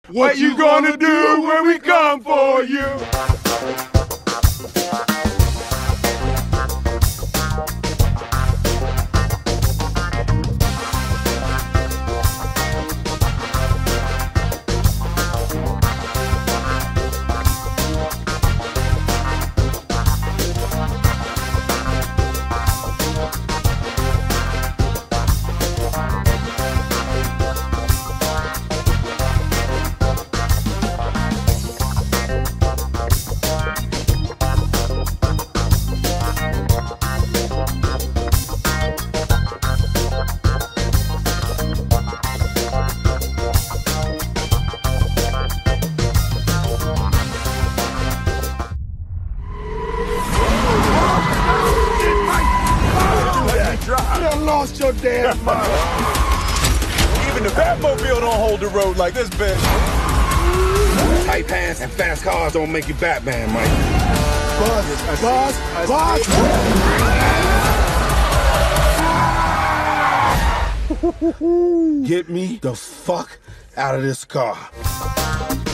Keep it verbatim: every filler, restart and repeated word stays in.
What you gonna do when we come for you? You lost your damn mind. Even the Batmobile don't hold the road like this bitch. Tight pants and fast cars don't make you Batman, Mike. Buzz, buzz, buzz. Get me the fuck out of this car.